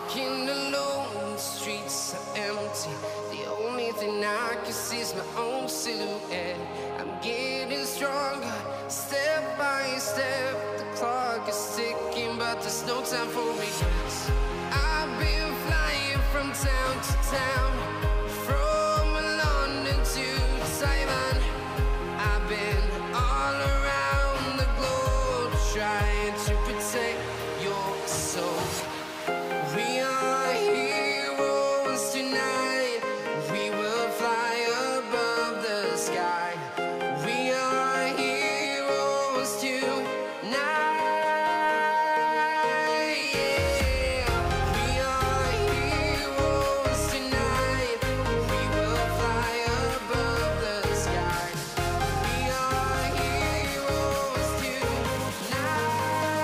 walking alone, the streets are empty. The only thing I can see is my own silhouette. I'm getting stronger, step by step. The clock is ticking, but there's no time for regrets. I've been flying from town to town, from London to Taiwan. I've been all around the globe, trying to protect your soul. We are heroes tonight. We will fly above the sky. We are heroes tonight. Yeah. We are heroes tonight. We will fly above the sky. We are heroes tonight.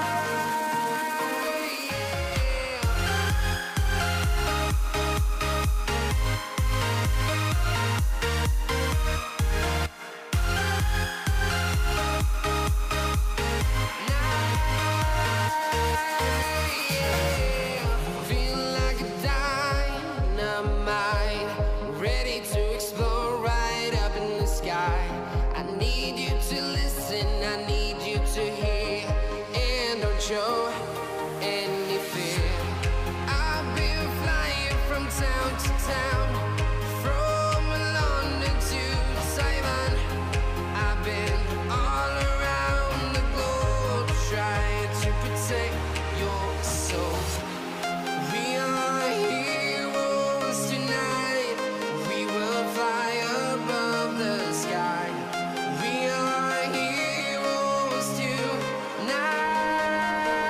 Feel like a dynamite, ready to explode right up in the sky. I need you to listen, I need you to hear, and don't show any fear. I've been flying from town to town, from London to Taiwan. I've been all around the globe, trying to protect your soul. We are heroes tonight. We will fly above the sky. We are heroes tonight.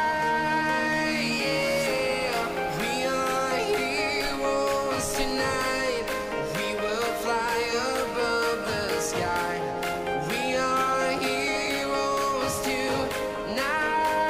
Yeah. We are heroes tonight. We will fly above the sky. We are heroes tonight.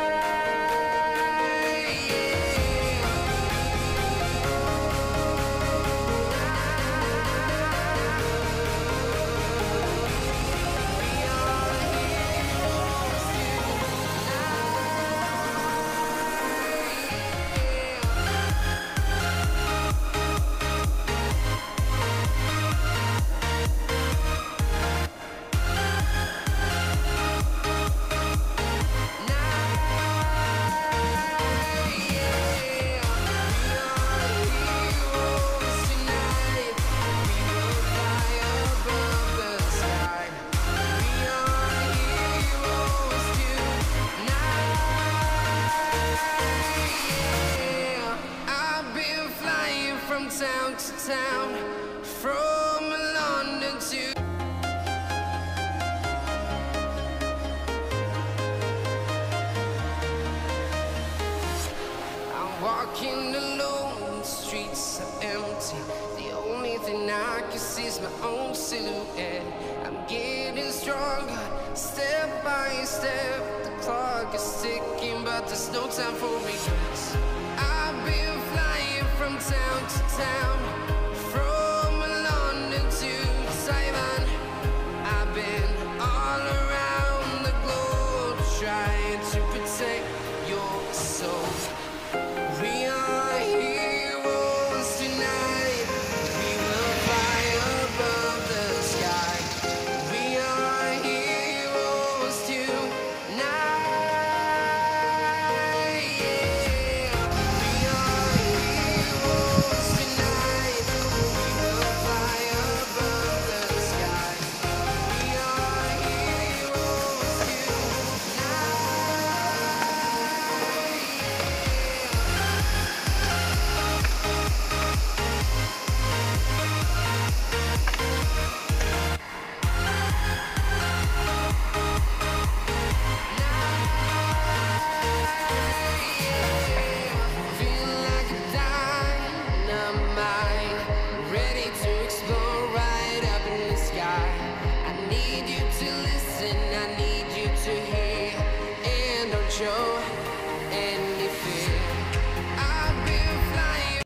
From town to town, from London to I'm walking alone, the streets are empty. The only thing I can see is my own silhouette. I'm getting stronger, step by step. The clock is ticking, but there's no time for regrets. I've been flying from town to town, from London to Taiwan. I've been all around the globe, trying to protect your soul. We are heroes tonight. We will fly above the sky. We are heroes tonight. Yeah. We are heroes tonight. We will fly above the sky. We are heroes tonight. Feel like a dynamite, ready to explode right up in the sky. I need you to listen, I need you to hear, and don't show any